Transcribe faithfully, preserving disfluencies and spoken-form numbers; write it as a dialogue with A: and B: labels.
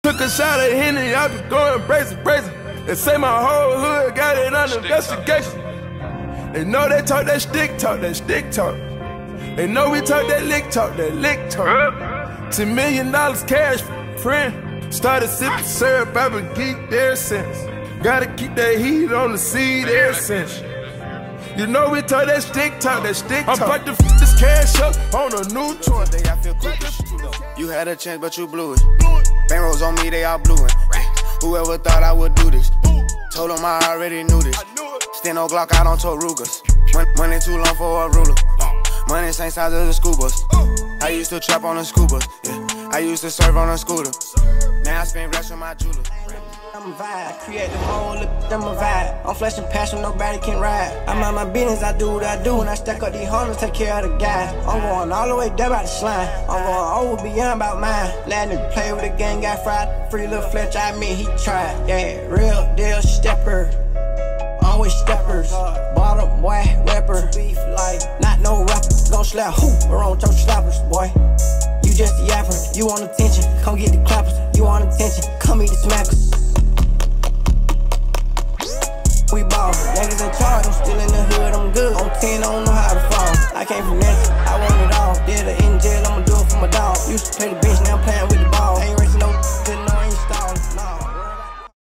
A: Took a shot at Henny, I be going brazen, brazen. They say my whole hood got it under investigation. They know they talk that stick talk, that stick talk. They know we talk that lick talk, that lick talk. Ten million dollars cash, friend. Started sipping syrup, I've been geeked ever since. Gotta keep that heat on the seed ever since. You know we talk that stick talk, that stick talk. I'm about to f this cash up on a new toy.
B: I feel quick. You had a chance, but you blew it. Bang rolls on me, they all blew it. Whoever thought I would do this? Told them I already knew this. Stand on Glock out on Torugas. Money too long for a ruler. Money same size as the school bus. I used to trap on the scuba. Yeah. I used to serve on a scooter. Now I spend rest on my jeweler.
C: I'm a vibe, create the whole look, I'm a vibe. I'm flashing passion, nobody can ride. I mind my business, I do what I do. When I stack up these hundreds, take care of the guys. I'm going all the way down by the slime. I'm going over beyond about mine. Lad nigga play with the gang, got fried. Free little Fletch, I mean he tried. Yeah, real deal stepper. Always steppers. Bottom boy, rapper. Not no rapper, gon' slap who? Around your slappers, boy. You just a yapper, you want attention. Come get the clappers, you want attention. Come eat the smackers.